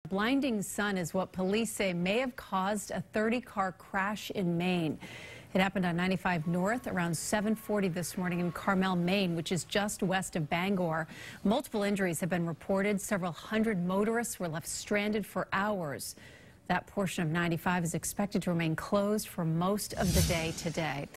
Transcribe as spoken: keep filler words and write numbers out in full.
Blinding sun is what police say may have caused a thirty car crash in Maine. It happened on ninety-five North around seven forty this morning in Carmel, Maine, which is just west of Bangor. Multiple injuries have been reported. Several hundred motorists were left stranded for hours. That portion of ninety-five is expected to remain closed for most of the day today.